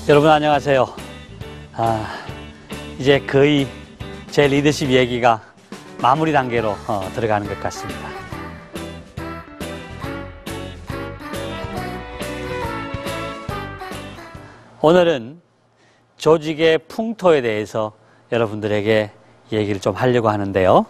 여러분 안녕하세요. 이제 거의 제 리더십 얘기가 마무리 단계로 들어가는 것 같습니다. 오늘은 조직의 풍토에 대해서 여러분들에게 얘기를 좀 하려고 하는데요.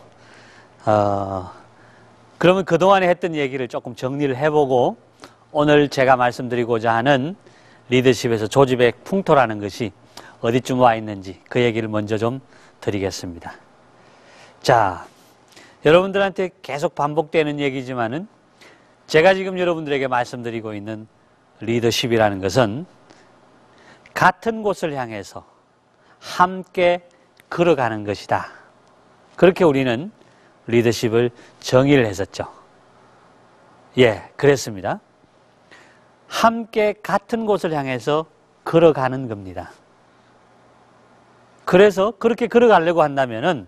그러면 그동안에 했던 얘기를 조금 정리를 해보고 오늘 제가 말씀드리고자 하는 리더십에서 조직의 풍토라는 것이 어디쯤 와 있는지 그 얘기를 먼저 좀 드리겠습니다. 자, 여러분들한테 계속 반복되는 얘기지만은 제가 지금 여러분들에게 말씀드리고 있는 리더십이라는 것은 같은 곳을 향해서 함께 걸어가는 것이다. 그렇게 우리는 리더십을 정의를 했었죠. 예, 그랬습니다. 함께 같은 곳을 향해서 걸어가는 겁니다. 그래서 그렇게 걸어가려고 한다면은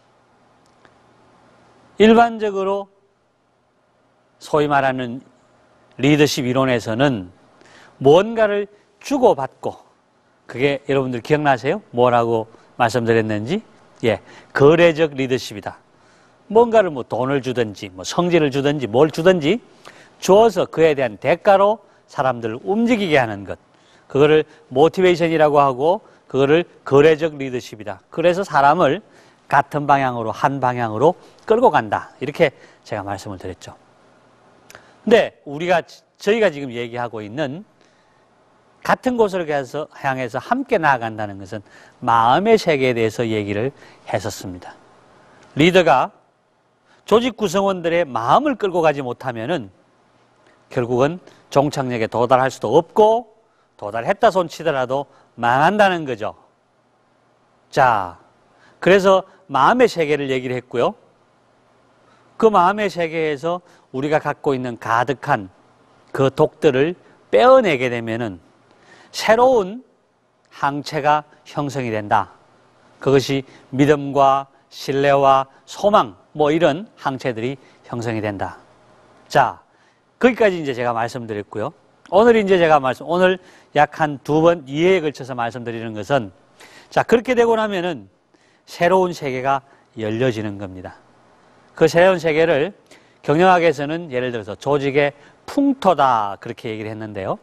일반적으로 소위 말하는 리더십 이론에서는 뭔가를 주고받고, 그게 여러분들 기억나세요? 뭐라고 말씀드렸는지? 예, 거래적 리더십이다. 뭔가를 돈을 주든지, 성질을 주든지, 뭘 주든지 주어서 그에 대한 대가로 사람들을 움직이게 하는 것. 그거를 모티베이션이라고 하고, 그거를 거래적 리더십이다. 그래서 사람을 같은 방향으로, 한 방향으로 끌고 간다. 이렇게 제가 말씀을 드렸죠. 근데 저희가 지금 얘기하고 있는 같은 곳을 향해서 함께 나아간다는 것은 마음의 세계에 대해서 얘기를 했었습니다. 리더가 조직 구성원들의 마음을 끌고 가지 못하면은 결국은 종착역에 도달할 수도 없고, 도달했다 손치더라도 망한다는 거죠. 자, 그래서 마음의 세계를 얘기를 했고요. 그 마음의 세계에서 우리가 갖고 있는 가득한 그 독들을 빼어내게 되면은 새로운 항체가 형성이 된다. 그것이 믿음과 신뢰와 소망, 이런 항체들이 형성이 된다. 자, 거기까지 이제 제가 말씀드렸고요. 오늘 약 한 2번, 2회에 걸쳐서 말씀드리는 것은, 자, 그렇게 되고 나면은 새로운 세계가 열려지는 겁니다. 그 새로운 세계를 경영학에서는 예를 들어서 조직의 풍토다, 그렇게 얘기를 했는데요.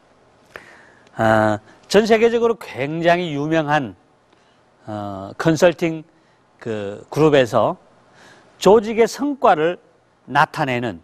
전 세계적으로 굉장히 유명한 컨설팅 그 그룹에서 조직의 성과를 나타내는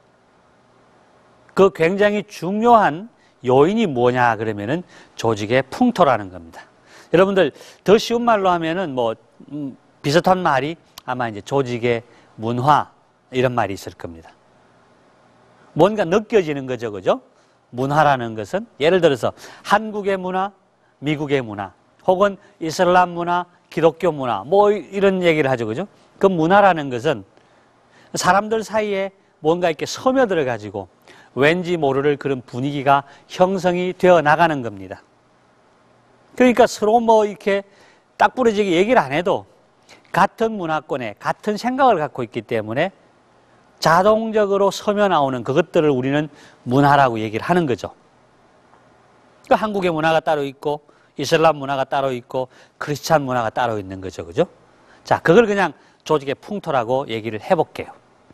그 굉장히 중요한 요인이 뭐냐 그러면은 조직의 풍토라는 겁니다. 여러분들 더 쉬운 말로 하면은 비슷한 말이 아마 이제 조직의 문화 이런 말이 있을 겁니다. 뭔가 느껴지는 거죠, 그죠? 문화라는 것은 예를 들어서 한국의 문화, 미국의 문화, 혹은 이슬람 문화, 기독교 문화, 이런 얘기를 하죠, 그죠? 그 문화라는 것은 사람들 사이에 뭔가 이렇게 스며들어 가지고 왠지 모를 그런 분위기가 형성이 되어 나가는 겁니다. 그러니까 서로 이렇게 딱 부러지게 얘기를 안 해도 같은 문화권에 같은 생각을 갖고 있기 때문에 자동적으로 스며 나오는 그것들을 우리는 문화라고 얘기를 하는 거죠. 그러니까 한국의 문화가 따로 있고, 이슬람 문화가 따로 있고, 크리스찬 문화가 따로 있는 거죠, 그죠? 자, 그걸 그냥 조직의 풍토라고 얘기를 해볼게요.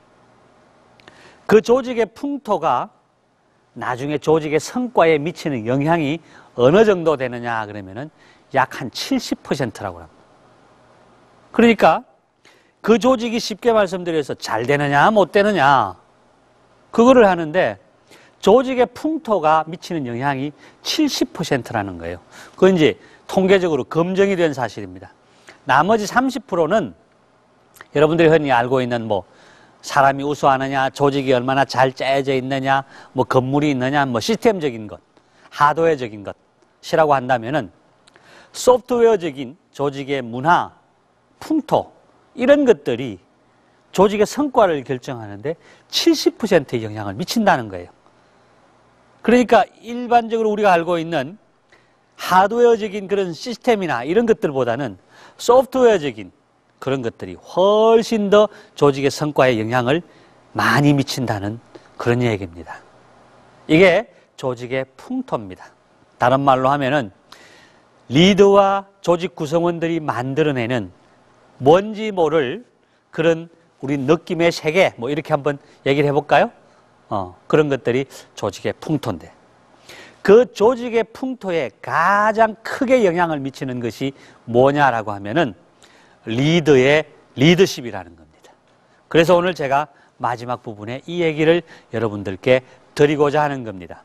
그 조직의 풍토가 나중에 조직의 성과에 미치는 영향이 어느 정도 되느냐 그러면은 약 한 70%라고 합니다. 그러니까 그 조직이 쉽게 말씀드려서 잘 되느냐 못 되느냐 그거를 하는데 조직의 풍토가 미치는 영향이 70%라는 거예요. 그건 이제 통계적으로 검증이 된 사실입니다. 나머지 30%는 여러분들이 흔히 알고 있는 사람이 우수하느냐, 조직이 얼마나 잘 짜여져 있느냐, 건물이 있느냐, 시스템적인 것, 하드웨어적인 것이라고 한다면은 소프트웨어적인 조직의 문화, 풍토 이런 것들이 조직의 성과를 결정하는데 70%의 영향을 미친다는 거예요. 그러니까 일반적으로 우리가 알고 있는 하드웨어적인 그런 시스템이나 이런 것들보다는 소프트웨어적인 그런 것들이 훨씬 더 조직의 성과에 영향을 많이 미친다는 그런 얘기입니다. 이게 조직의 풍토입니다. 다른 말로 하면은 리더와 조직 구성원들이 만들어내는 뭔지 모를 그런 우리 느낌의 세계, 뭐 이렇게 한번 얘기를 해볼까요? 그런 것들이 조직의 풍토인데, 그 조직의 풍토에 가장 크게 영향을 미치는 것이 뭐냐라고 하면은 리더의 리더십이라는 겁니다. 그래서 오늘 제가 마지막 부분에 이 얘기를 여러분들께 드리고자 하는 겁니다.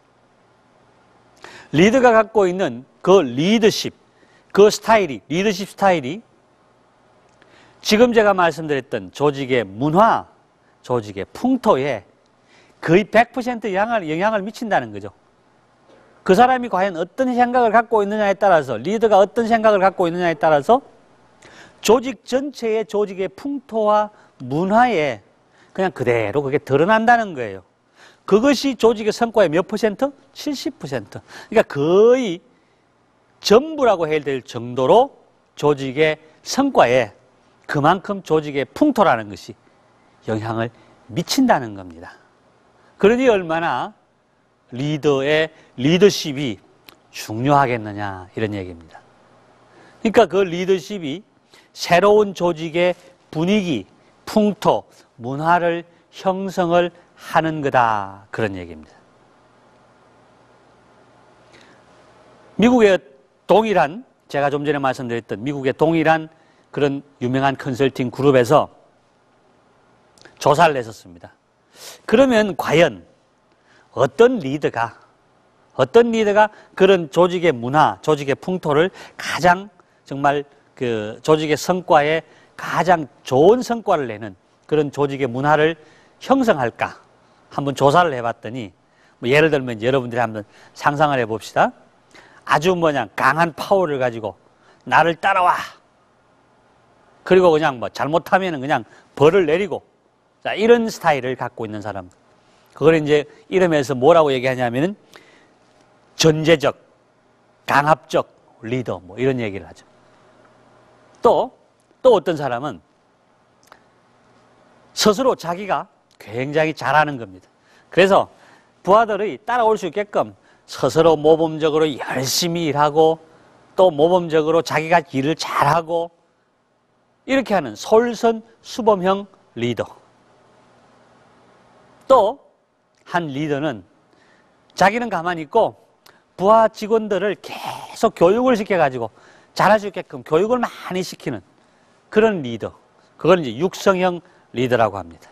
리더가 갖고 있는 그 리더십, 그 스타일이, 리더십 스타일이 지금 제가 말씀드렸던 조직의 문화, 조직의 풍토에 거의 100% 영향을 미친다는 거죠. 그 사람이 과연 어떤 생각을 갖고 있느냐에 따라서, 리더가 어떤 생각을 갖고 있느냐에 따라서 조직 전체의 조직의 풍토와 문화에 그냥 그대로 그게 드러난다는 거예요. 그것이 조직의 성과의 몇 퍼센트? 70%. 그러니까 거의 전부라고 해야 될 정도로 조직의 성과에 그만큼 조직의 풍토라는 것이 영향을 미친다는 겁니다. 그러니 얼마나 리더의 리더십이 중요하겠느냐, 이런 얘기입니다. 그러니까 그 리더십이 새로운 조직의 분위기, 풍토, 문화를 형성을 하는 거다, 그런 얘기입니다. 미국의 동일한, 제가 좀 전에 말씀드렸던 미국의 동일한 그런 유명한 컨설팅 그룹에서 조사를 했었습니다. 그러면 과연 어떤 리더가 그런 조직의 문화, 조직의 풍토를 가장 정말 그 조직의 성과에 가장 좋은 성과를 내는 그런 조직의 문화를 형성할까? 한번 조사를 해봤더니, 뭐 예를 들면 이제 여러분들이 한번 상상을 해봅시다. 아주 강한 파워를 가지고 나를 따라와. 그리고 그냥 뭐 잘못하면 그냥 벌을 내리고, 자, 이런 스타일을 갖고 있는 사람. 그걸 이제 이름에서 뭐라고 얘기하냐면은 전제적, 강압적 리더, 뭐 이런 얘기를 하죠. 또 어떤 사람은 스스로 자기가 굉장히 잘하는 겁니다. 그래서 부하들이 따라올 수 있게끔 스스로 모범적으로 열심히 일하고 또 모범적으로 자기가 일을 잘하고 이렇게 하는 솔선수범형 리더. 또 한 리더는 자기는 가만히 있고 부하 직원들을 계속 교육을 시켜가지고 잘할 수 있게끔 교육을 많이 시키는 그런 리더. 그걸 이제 육성형 리더라고 합니다.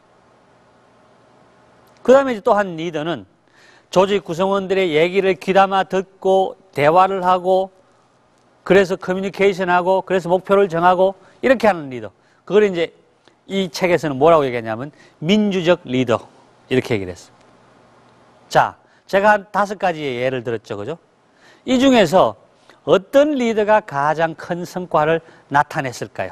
그 다음에 또 한 리더는 조직 구성원들의 얘기를 귀담아 듣고 대화를 하고 그래서 커뮤니케이션하고 그래서 목표를 정하고 이렇게 하는 리더. 그걸 이제 이 책에서는 뭐라고 얘기하냐면 민주적 리더, 이렇게 얘기를 했습니다. 자, 제가 한 5가지의 예를 들었죠, 그죠? 이 중에서 어떤 리더가 가장 큰 성과를 나타냈을까요?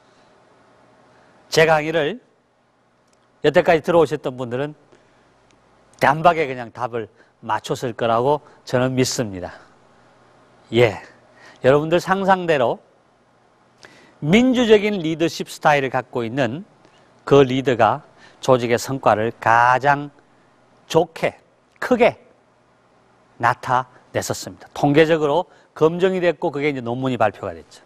제 강의를 여태까지 들어오셨던 분들은 단박에 그냥 답을 맞췄을 거라고 저는 믿습니다. 예, 여러분들 상상대로 민주적인 리더십 스타일을 갖고 있는 그 리더가 조직의 성과를 가장 좋게, 크게 나타냈었습니다. 통계적으로 검증이 됐고 그게 이제 논문이 발표가 됐죠.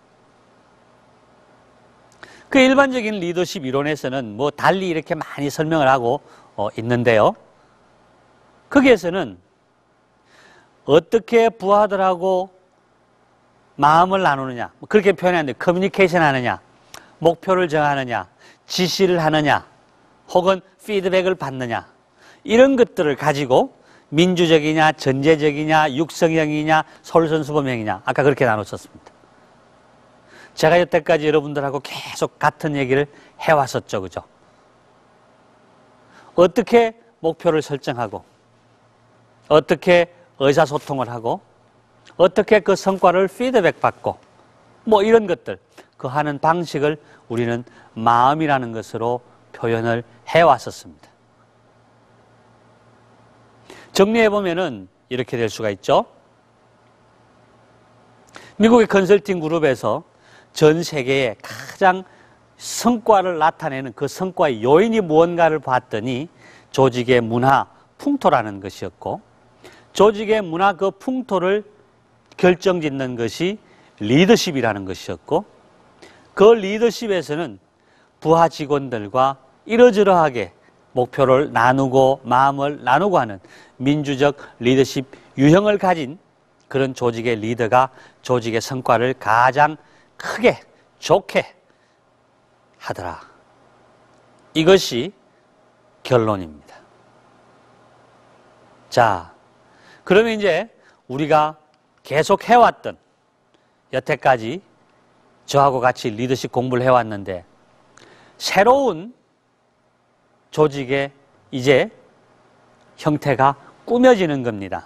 그 일반적인 리더십 이론에서는 뭐 달리 이렇게 많이 설명을 하고 있는데요. 거기에서는 어떻게 부하들하고 마음을 나누느냐, 그렇게 표현하는데 커뮤니케이션 하느냐, 목표를 정하느냐, 지시를 하느냐, 혹은 피드백을 받느냐, 이런 것들을 가지고 민주적이냐, 전제적이냐, 육성형이냐, 솔선수범형이냐, 아까 그렇게 나눴었습니다. 제가 여태까지 여러분들하고 계속 같은 얘기를 해왔었죠, 그죠? 어떻게 목표를 설정하고, 어떻게 의사소통을 하고, 어떻게 그 성과를 피드백 받고, 뭐 이런 것들, 그 하는 방식을 우리는 마음이라는 것으로 표현을 해왔었습니다. 정리해보면은 이렇게 될 수가 있죠. 미국의 컨설팅 그룹에서 전 세계에 가장 성과를 나타내는 그 성과의 요인이 무언가를 봤더니 조직의 문화, 풍토라는 것이었고, 조직의 문화 그 풍토를 결정짓는 것이 리더십이라는 것이었고, 그 리더십에서는 부하 직원들과 이러저러하게 목표를 나누고 마음을 나누고 하는 민주적 리더십 유형을 가진 그런 조직의 리더가 조직의 성과를 가장 크게 좋게 하더라. 이것이 결론입니다. 자, 그러면 이제 우리가 계속 해왔던, 여태까지 저하고 같이 리더십 공부를 해왔는데, 새로운 조직의 이제 형태가 꾸며지는 겁니다.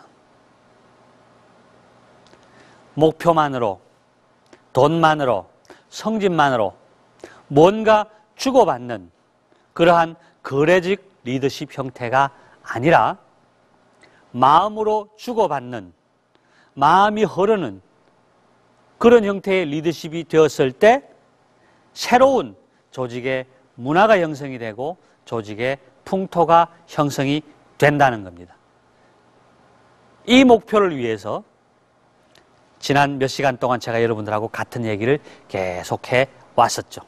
목표만으로, 돈만으로, 성진만으로 뭔가 주고받는 그러한 거래적 리더십 형태가 아니라 마음으로 주고받는, 마음이 흐르는 그런 형태의 리더십이 되었을 때 새로운 조직의 문화가 형성이 되고 조직의 풍토가 형성이 된다는 겁니다. 이 목표를 위해서 지난 몇 시간 동안 제가 여러분들하고 같은 얘기를 계속해 왔었죠.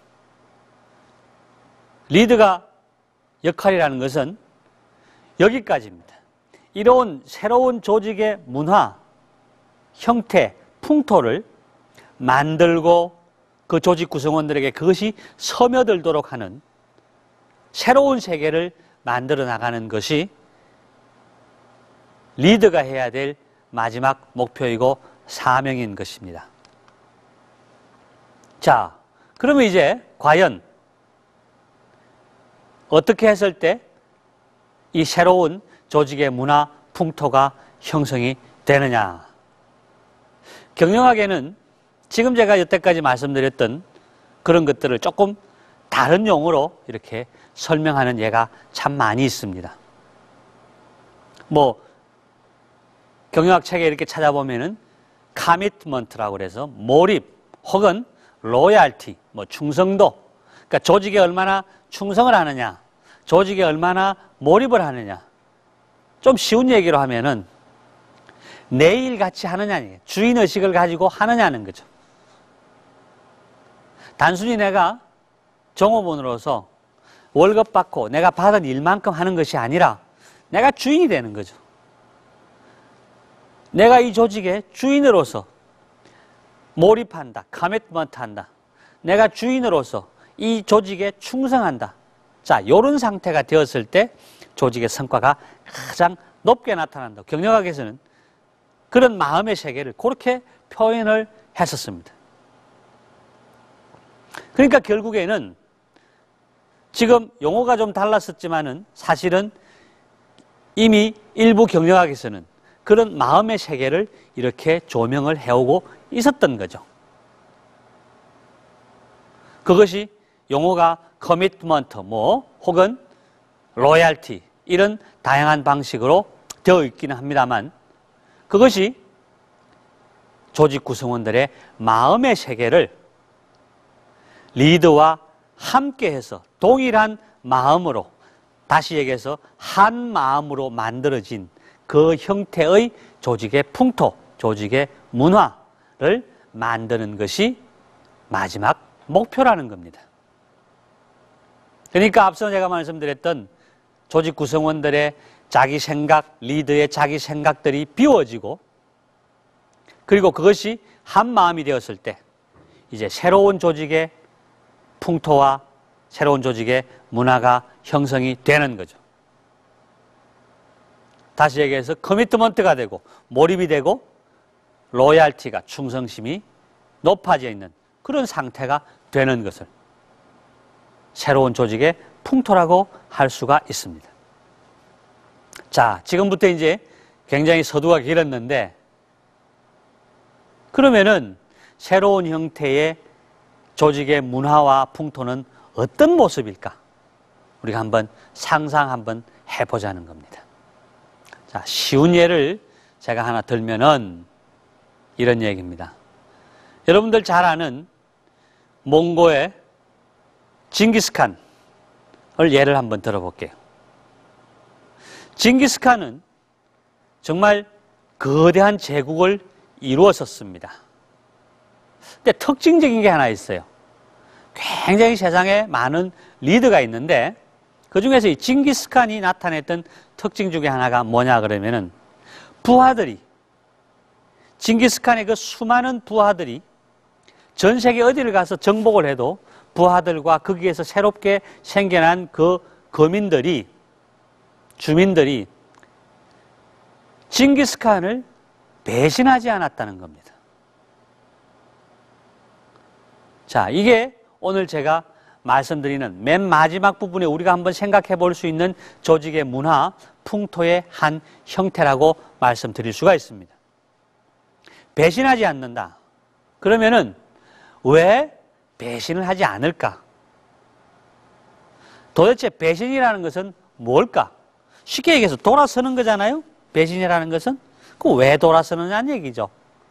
리더가 역할이라는 것은 여기까지입니다. 이런 새로운 조직의 문화, 형태, 풍토를 만들고 그 조직 구성원들에게 그것이 스며들도록 하는 새로운 세계를 만들어 나가는 것이 리더가 해야 될 마지막 목표이고 사명인 것입니다. 자, 그러면 이제 과연 어떻게 했을 때 이 새로운 조직의 문화, 풍토가 형성이 되느냐? 경영학에는 지금 제가 여태까지 말씀드렸던 그런 것들을 조금 다른 용어로 이렇게 설명하는 예가 참 많이 있습니다. 뭐 경영학 책에 이렇게 찾아보면은 커미트먼트라고 그래서 몰입 혹은 로얄티, 뭐 충성도, 그러니까 조직에 얼마나 충성을 하느냐, 조직에 얼마나 몰입을 하느냐. 좀 쉬운 얘기로 하면은 내 일 같이 하느냐, 주인의식을 가지고 하느냐는 거죠. 단순히 내가 종업원으로서 월급 받고 내가 받은 일만큼 하는 것이 아니라 내가 주인이 되는 거죠. 내가 이 조직의 주인으로서 몰입한다, 커미트먼트 한다. 내가 주인으로서 이 조직에 충성한다. 자, 이런 상태가 되었을 때 조직의 성과가 가장 높게 나타난다. 경영학에서는 그런 마음의 세계를 그렇게 표현을 했었습니다. 그러니까 결국에는 지금 용어가 좀 달랐었지만은 사실은 이미 일부 경영학에서는 그런 마음의 세계를 이렇게 조명을 해오고 있었던 거죠. 그것이 용어가 커미트먼트, 혹은 로얄티, 이런 다양한 방식으로 되어 있기는 합니다만, 그것이 조직 구성원들의 마음의 세계를 리더와 함께해서 동일한 마음으로, 다시 얘기해서 한 마음으로 만들어진 그 형태의 조직의 풍토, 조직의 문화를 만드는 것이 마지막 목표라는 겁니다. 그러니까 앞서 제가 말씀드렸던 조직 구성원들의 자기 생각, 리더의 자기 생각들이 비워지고, 그리고 그것이 한 마음이 되었을 때 이제 새로운 조직의 풍토와 새로운 조직의 문화가 형성이 되는 거죠. 다시 얘기해서 커미트먼트가 되고 몰입이 되고 로얄티가, 충성심이 높아져 있는 그런 상태가 되는 것을 새로운 조직의 풍토라고 할 수가 있습니다. 자, 지금부터 이제 굉장히 서두가 길었는데, 그러면은 새로운 형태의 조직의 문화와 풍토는 어떤 모습일까? 우리가 한번 상상 한번 해보자는 겁니다. 자, 쉬운 예를 제가 하나 들면은 이런 얘기입니다. 여러분들 잘 아는 몽고의 징기스칸을 예를 한번 들어볼게요. 징기스칸은 정말 거대한 제국을 이루었었습니다. 근데 특징적인 게 하나 있어요. 굉장히 세상에 많은 리더가 있는데 그 중에서 이 징기스칸이 나타냈던 특징 중에 하나가 뭐냐 그러면은 부하들이, 징기스칸의 그 수많은 부하들이 전 세계 어디를 가서 정복을 해도 부하들과 거기에서 새롭게 생겨난 그 거민들이, 주민들이 징기스칸을 배신하지 않았다는 겁니다. 자, 이게 오늘 제가 말씀드리는 맨 마지막 부분에 우리가 한번 생각해 볼 수 있는 조직의 문화, 풍토의 한 형태라고 말씀드릴 수가 있습니다. 배신하지 않는다. 그러면은 왜 배신을 하지 않을까? 도대체 배신이라는 것은 뭘까? 쉽게 얘기해서 돌아서는 거잖아요? 배신이라는 것은? 그럼 왜 돌아서느냐는 얘기죠.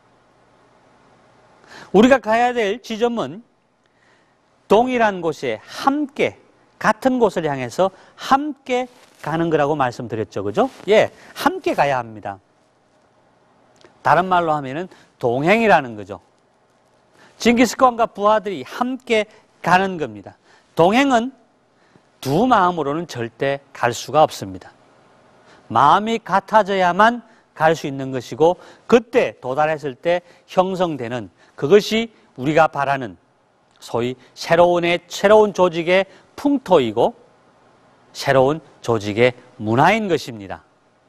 우리가 가야 될 지점은 동일한 곳에 함께, 같은 곳을 향해서 함께 가는 거라고 말씀드렸죠. 그죠? 예, 함께 가야 합니다. 다른 말로 하면은 동행이라는 거죠. 징기스칸과 부하들이 함께 가는 겁니다. 동행은 두 마음으로는 절대 갈 수가 없습니다. 마음이 같아져야만 갈 수 있는 것이고 그때 도달했을 때 형성되는 그것이 우리가 바라는 소위 새로운 조직의 풍토이고 새로운 조직의 문화인 것입니다.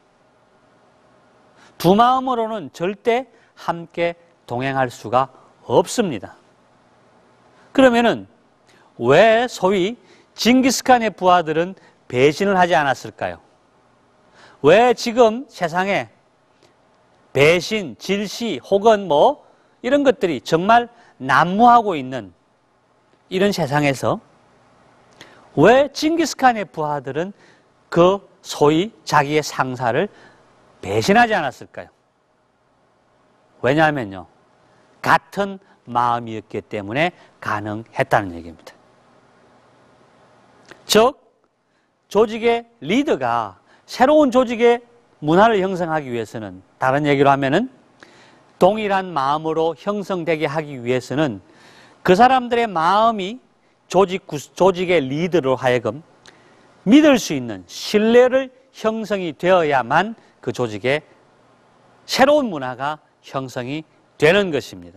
두 마음으로는 절대 함께 동행할 수가 없습니다. 그러면은 왜 소위 징기스칸의 부하들은 배신을 하지 않았을까요? 왜 지금 세상에 배신, 질시 혹은 뭐 이런 것들이 정말 난무하고 있는 이런 세상에서 왜 징기스칸의 부하들은 그 소위 자기의 상사를 배신하지 않았을까요? 왜냐하면요, 같은 마음이었기 때문에 가능했다는 얘기입니다. 즉, 조직의 리더가 새로운 조직의 문화를 형성하기 위해서는, 다른 얘기로 하면은 동일한 마음으로 형성되게 하기 위해서는 그 사람들의 마음이 조직의 리더로 하여금 믿을 수 있는 신뢰를 형성이 되어야만 그 조직의 새로운 문화가 형성이 되는 것입니다.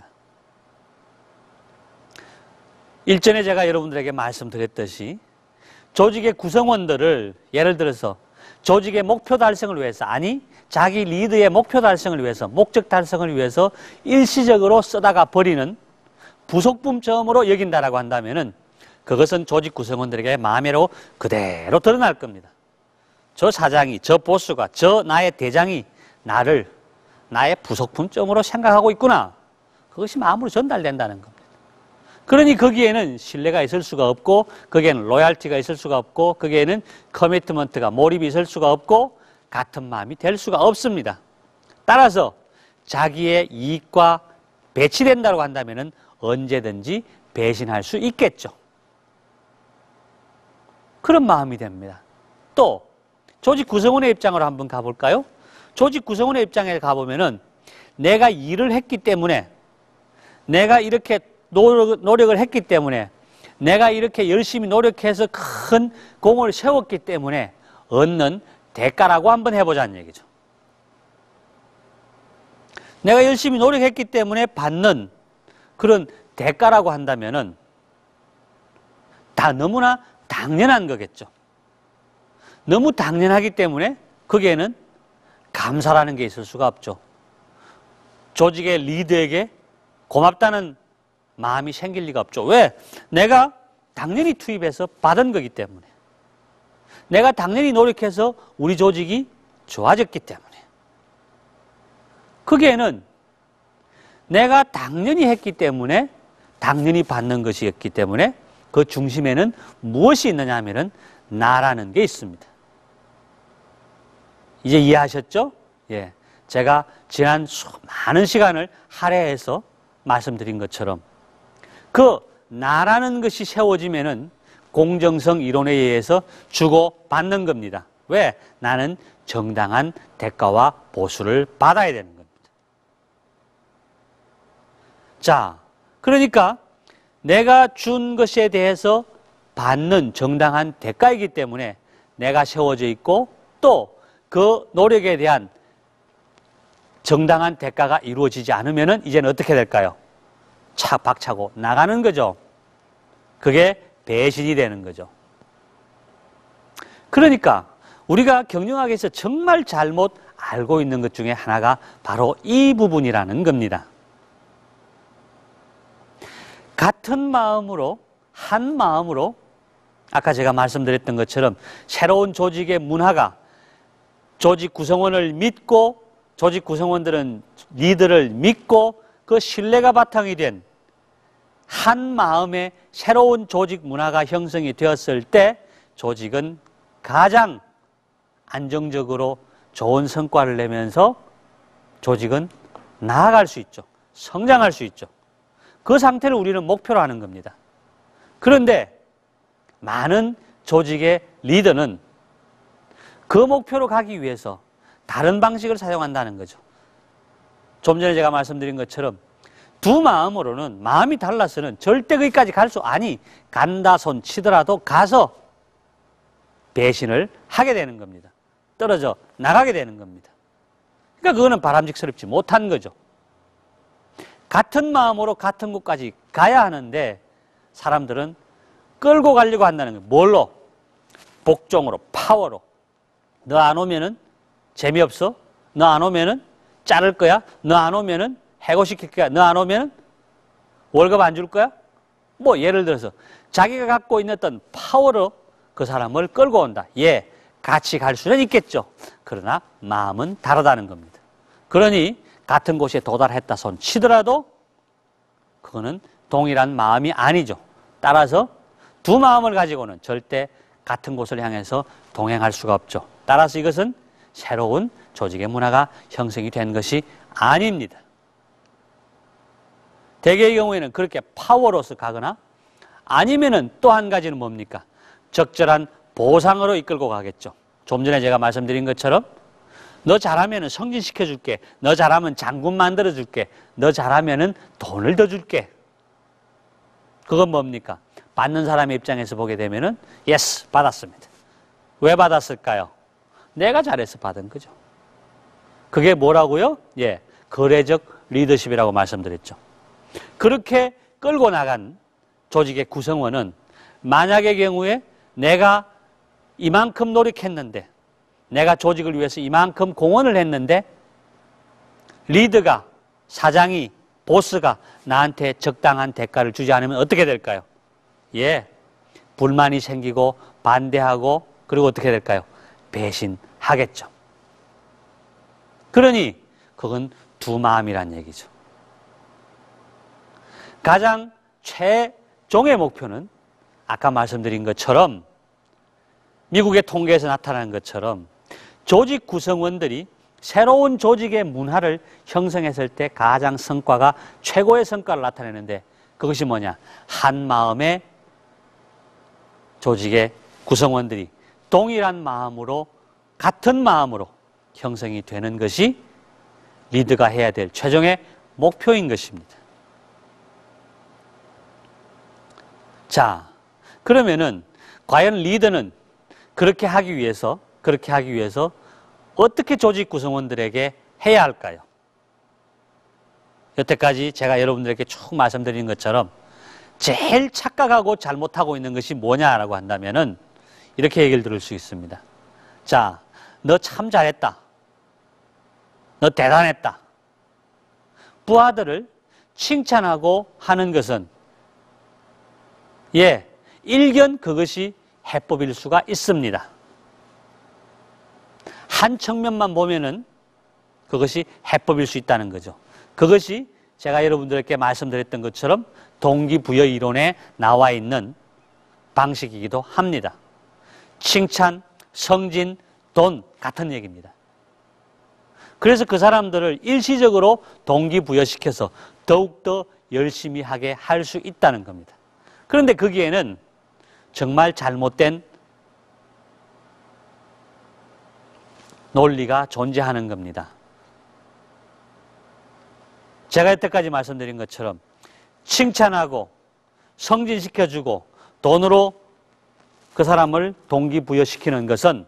일전에 제가 여러분들에게 말씀드렸듯이 조직의 구성원들을 예를 들어서 조직의 목표 달성을 위해서, 아니 자기 리더의 목표 달성을 위해서, 목적 달성을 위해서 일시적으로 쓰다가 버리는 부속품점으로 여긴다라고 한다면은 그것은 조직 구성원들에게 마음에로 그대로 드러날 겁니다. 저 사장이, 저 보스가, 저 나의 대장이 나를 나의 부속품점으로 생각하고 있구나. 그것이 마음으로 전달된다는 겁니다. 그러니 거기에는 신뢰가 있을 수가 없고, 거기에는 로얄티가 있을 수가 없고, 거기에는 커미트먼트가, 몰입이 있을 수가 없고, 같은 마음이 될 수가 없습니다. 따라서 자기의 이익과 배치된다고 한다면 언제든지 배신할 수 있겠죠. 그런 마음이 됩니다. 또 조직 구성원의 입장으로 한번 가볼까요? 조직 구성원의 입장에 가보면은 내가 일을 했기 때문에, 내가 이렇게 노력을 했기 때문에, 내가 이렇게 열심히 노력해서 큰 공을 세웠기 때문에 얻는 대가라고 한번 해보자는 얘기죠. 내가 열심히 노력했기 때문에 받는 그런 대가라고 한다면은 다 너무나 당연한 거겠죠. 너무 당연하기 때문에 거기에는 감사라는 게 있을 수가 없죠. 조직의 리더에게 고맙다는 마음이 생길 리가 없죠. 왜? 내가 당연히 투입해서 받은 거기 때문에, 내가 당연히 노력해서 우리 조직이 좋아졌기 때문에, 거기에는 내가 당연히 했기 때문에 당연히 받는 것이었기 때문에 그 중심에는 무엇이 있느냐 하면은 나라는 게 있습니다. 이제 이해하셨죠? 예. 제가 지난 많은 시간을 할애해서 말씀드린 것처럼 그 나라는 것이 세워지면은 공정성 이론에 의해서 주고받는 겁니다. 왜? 나는 정당한 대가와 보수를 받아야 되는 겁니다. 자, 그러니까 내가 준 것에 대해서 받는 정당한 대가이기 때문에 내가 세워져 있고 또 그 노력에 대한 정당한 대가가 이루어지지 않으면 이제는 어떻게 될까요? 박차고 나가는 거죠. 그게 배신이 되는 거죠. 그러니까 우리가 경영학에서 정말 잘못 알고 있는 것 중에 하나가 바로 이 부분이라는 겁니다. 같은 마음으로, 한 마음으로 아까 제가 말씀드렸던 것처럼 새로운 조직의 문화가 조직 구성원을 믿고 조직 구성원들은 리더를 믿고 그 신뢰가 바탕이 된 한 마음의 새로운 조직 문화가 형성이 되었을 때 조직은 가장 안정적으로 좋은 성과를 내면서 조직은 나아갈 수 있죠. 성장할 수 있죠. 그 상태를 우리는 목표로 하는 겁니다. 그런데 많은 조직의 리더는 그 목표로 가기 위해서 다른 방식을 사용한다는 거죠. 좀 전에 제가 말씀드린 것처럼 두 마음으로는 마음이 달라서는 절대 거기까지 갈 수 간다 손 치더라도 가서 배신을 하게 되는 겁니다. 떨어져 나가게 되는 겁니다. 그러니까 그거는 바람직스럽지 못한 거죠. 같은 마음으로 같은 곳까지 가야 하는데 사람들은 끌고 가려고 한다는 거예요. 뭘로? 복종으로, 파워로. 너 안 오면은 재미없어? 너 안 오면은 자를 거야? 너 안 오면은 해고시킬 거야? 너 안 오면은 월급 안 줄 거야? 뭐 예를 들어서 자기가 갖고 있는 어떤 파워로 그 사람을 끌고 온다. 예, 같이 갈 수는 있겠죠. 그러나 마음은 다르다는 겁니다. 그러니 같은 곳에 도달했다 손 치더라도 그거는 동일한 마음이 아니죠. 따라서 두 마음을 가지고는 절대 같은 곳을 향해서 동행할 수가 없죠. 따라서 이것은 새로운 조직의 문화가 형성이 된 것이 아닙니다. 대개의 경우에는 그렇게 파워로서 가거나 아니면은 또 한 가지는 뭡니까? 적절한 보상으로 이끌고 가겠죠. 좀 전에 제가 말씀드린 것처럼 너 잘하면은 승진시켜줄게. 너 잘하면 장군 만들어줄게. 너 잘하면은 돈을 더 줄게. 그건 뭡니까? 받는 사람의 입장에서 보게 되면은 예스, 받았습니다. 왜 받았을까요? 내가 잘해서 받은 거죠. 그게 뭐라고요? 예, 거래적 리더십이라고 말씀드렸죠. 그렇게 끌고 나간 조직의 구성원은 만약의 경우에 내가 이만큼 노력했는데 내가 조직을 위해서 이만큼 공헌을 했는데 리더가, 사장이, 보스가 나한테 적당한 대가를 주지 않으면 어떻게 될까요? 예, 불만이 생기고 반대하고 그리고 어떻게 될까요? 배신하겠죠. 그러니 그건 두 마음이란 얘기죠. 가장 최종의 목표는 아까 말씀드린 것처럼 미국의 통계에서 나타나는 것처럼 조직 구성원들이 새로운 조직의 문화를 형성했을 때 가장 성과가 최고의 성과를 나타내는데 그것이 뭐냐? 한 마음의 조직의 구성원들이 동일한 마음으로 같은 마음으로 형성이 되는 것이 리더가 해야 될 최종의 목표인 것입니다. 자, 그러면은 과연 리더는 그렇게 하기 위해서 어떻게 조직 구성원들에게 해야 할까요? 여태까지 제가 여러분들에게 쭉 말씀드린 것처럼 제일 착각하고 잘못하고 있는 것이 뭐냐라고 한다면은 이렇게 얘기를 들을 수 있습니다. 자, 너 참 잘했다. 너 대단했다. 부하들을 칭찬하고 하는 것은 예, 일견 그것이 해법일 수가 있습니다. 한 측면만 보면은 그것이 해법일 수 있다는 거죠. 그것이 제가 여러분들께 말씀드렸던 것처럼 동기부여 이론에 나와 있는 방식이기도 합니다. 칭찬, 성진, 돈 같은 얘기입니다. 그래서 그 사람들을 일시적으로 동기부여시켜서 더욱더 열심히 하게 할 수 있다는 겁니다. 그런데 거기에는 정말 잘못된 논리가 존재하는 겁니다. 제가 여태까지 말씀드린 것처럼 칭찬하고 성진시켜주고 돈으로 그 사람을 동기부여시키는 것은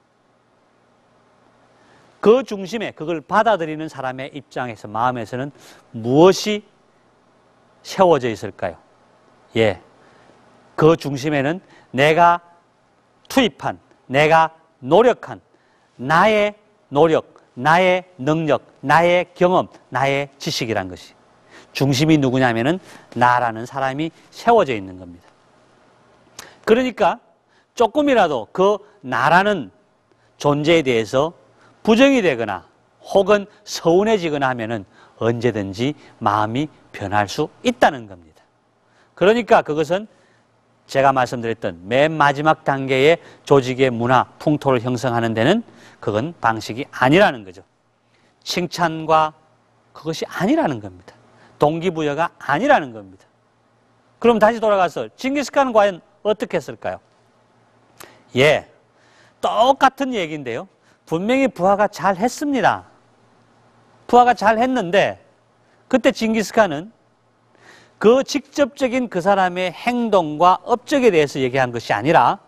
그 중심에 그걸 받아들이는 사람의 입장에서 마음에서는 무엇이 세워져 있을까요? 예, 그 중심에는 내가 투입한, 내가 노력한 나의 노력, 나의 능력, 나의 경험, 나의 지식이란 것이 중심이 누구냐면은 나라는 사람이 세워져 있는 겁니다. 그러니까 조금이라도 그 나라는 존재에 대해서 부정이 되거나 혹은 서운해지거나 하면은 언제든지 마음이 변할 수 있다는 겁니다. 그러니까 그것은 제가 말씀드렸던 맨 마지막 단계의 조직의 문화, 풍토를 형성하는 데는 그건 방식이 아니라는 거죠. 칭찬과 그것이 아니라는 겁니다. 동기부여가 아니라는 겁니다. 그럼 다시 돌아가서 징기스칸은 과연 어떻게 했을까요? 예, 똑같은 얘기인데요. 분명히 부하가 잘 했습니다. 부하가 잘 했는데 그때 징기스칸은 그 직접적인 그 사람의 행동과 업적에 대해서 얘기한 것이 아니라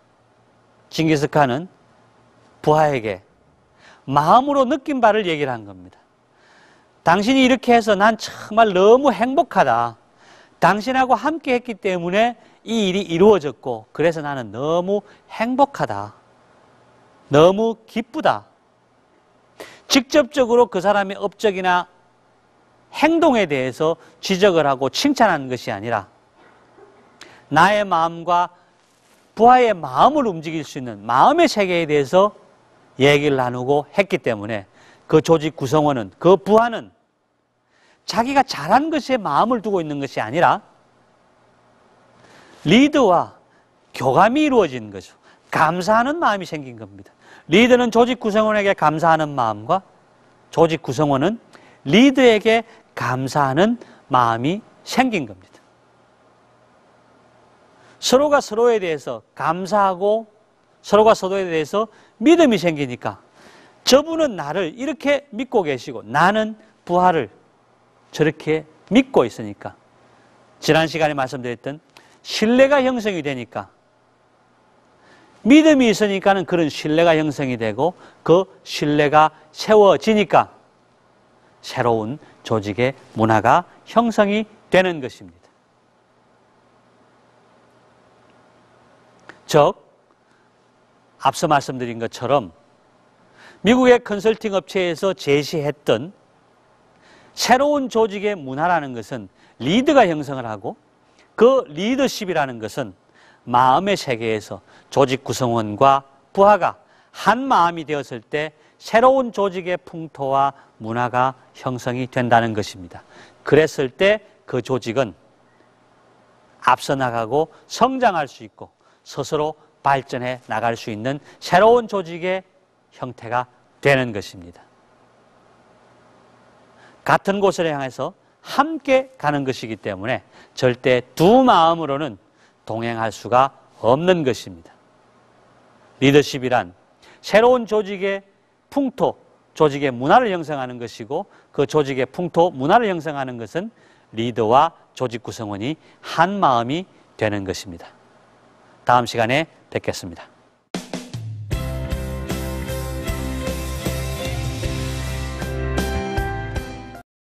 징기스칸은 부하에게 마음으로 느낀 바를 얘기를 한 겁니다. 당신이 이렇게 해서 난 정말 너무 행복하다. 당신하고 함께 했기 때문에 이 일이 이루어졌고 그래서 나는 너무 행복하다. 너무 기쁘다. 직접적으로 그 사람의 업적이나 행동에 대해서 지적을 하고 칭찬하는 것이 아니라 나의 마음과 부하의 마음을 움직일 수 있는 마음의 세계에 대해서 얘기를 나누고 했기 때문에 그 조직 구성원은, 그 부하는 자기가 잘한 것에 마음을 두고 있는 것이 아니라 리더와 교감이 이루어진 거죠. 감사하는 마음이 생긴 겁니다. 리더는 조직 구성원에게 감사하는 마음과 조직 구성원은 리더에게 감사하는 마음이 생긴 겁니다. 서로가 서로에 대해서 감사하고 서로가 서로에 대해서 믿음이 생기니까 저분은 나를 이렇게 믿고 계시고 나는 부하를 저렇게 믿고 있으니까 지난 시간에 말씀드렸던 신뢰가 형성이 되니까 믿음이 있으니까는 그런 신뢰가 형성이 되고 그 신뢰가 세워지니까 새로운 조직의 문화가 형성이 되는 것입니다. 즉, 앞서 말씀드린 것처럼 미국의 컨설팅 업체에서 제시했던 새로운 조직의 문화라는 것은 리드가 형성을 하고 그 리더십이라는 것은 마음의 세계에서 조직 구성원과 부하가 한 마음이 되었을 때 새로운 조직의 풍토와 문화가 형성이 된다는 것입니다. 그랬을 때 그 조직은 앞서 나가고 성장할 수 있고 스스로 발전해 나갈 수 있는 새로운 조직의 형태가 되는 것입니다. 같은 곳을 향해서 함께 가는 것이기 때문에 절대 두 마음으로는 동행할 수가 없는 것입니다. 리더십이란 새로운 조직의 풍토, 조직의 문화를 형성하는 것이고 그 조직의 풍토, 문화를 형성하는 것은 리더와 조직 구성원이 한 마음이 되는 것입니다. 다음 시간에 뵙겠습니다.